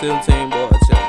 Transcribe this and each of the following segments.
17 boy check.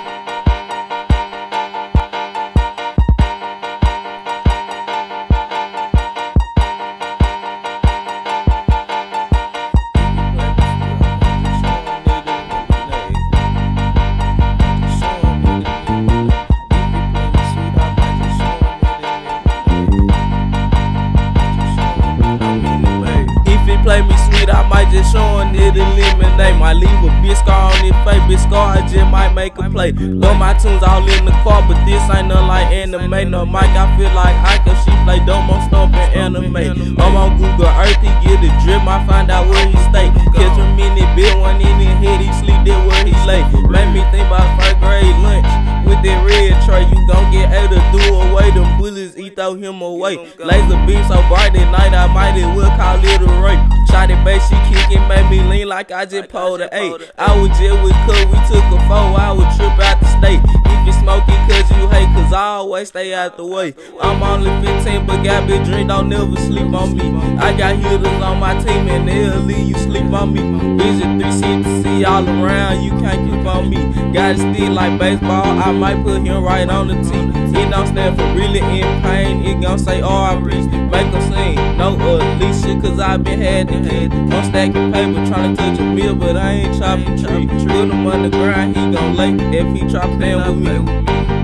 Play me sweet, I might just show it eliminate. Might leave a big scar on his face, big scar, I just might make a play. Love my tunes all in the car, but this ain't nothing like anime. No mic, I feel like Ika, she play dumb on stomping anime. I'm on Google Earth, he get a drip, I find out where he stay. Catch him in the bed, one in his head, he sleep there where he lay. Made me think about first grade lunch with that red tray. You gon' get able to do away, them bullets, he throw him away. Laser beam so bright at night, I might as well call it a rape. Shot it back, she kickin', made me lean like I just pulled a 8. I was just with Cook, we took a 4, I would trip out the state. If you smoking cause you hate, cause I always stay out the way. I'm only 15, but got big drink, don't never sleep on me. I got hitters on my team and they'll leave you sleep on me. Vision 360 all around, you can't keep on me. Got it still like baseball, I might put him right on the team. It don't stand for really in pain, it gon' say R.I.P. Make him sing, no Alicia, cause I been had the head. I'm stacking paper, tryna touch a meal, but I ain't chopping tree. Put him on the ground, he gon' lay if he try playin' with me.